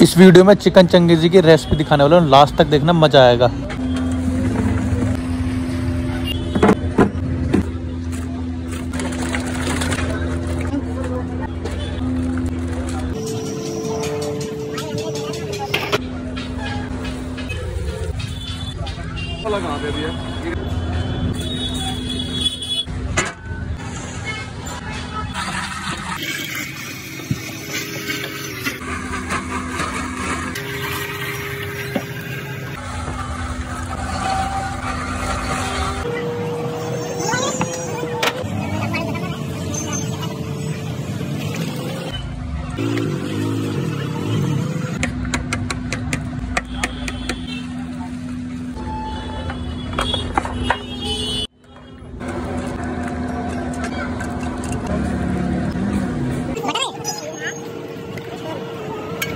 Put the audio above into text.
इस वीडियो में चिकन चंगेजी की रेसिपी दिखाने वाला हूँ, लास्ट तक देखना, मजा आएगा। कहाँ पे भी है?